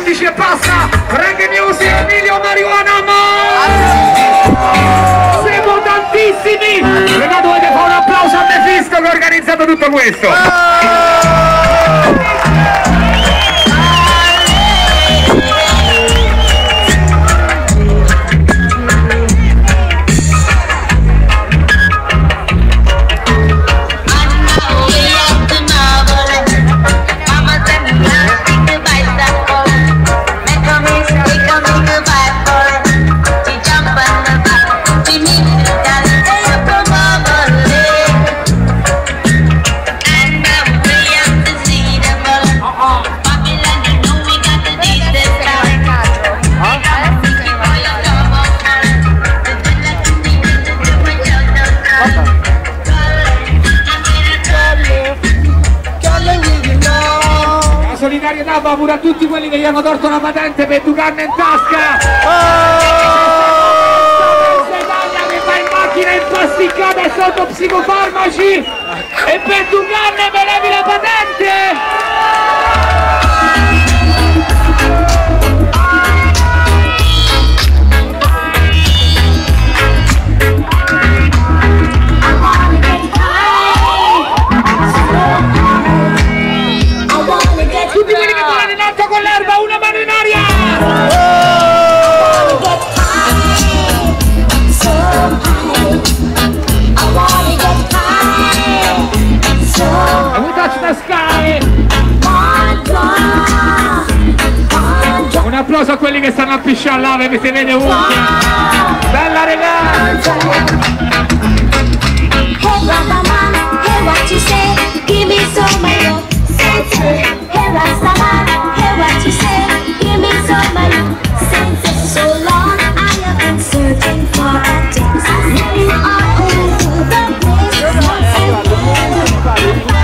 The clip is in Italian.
15 e passa, Reggae Music, Emilio Marijuana siamo tantissimi. Ragazzi, dovete fare un applauso a Mephisto che ha organizzato tutto questo. Solidarietà va pure a tutti quelli che gli hanno torto la patente per educarne in tasca. Che va in macchina impasticcata e sotto psicofarmaci e per educarne me levi la patente. Tutti quelli che volete in alto con l'erba, una mano in aria! We touch the sky! Un applauso a quelli che stanno a pisciare là, che si vede ovunque! Bella ragazza! Hey Rastaman, hey what you say, give me some of your sense. Hey Rastaman, hey what you say, give me some of your sense. So long I have been searching for a taste. Living all over the place.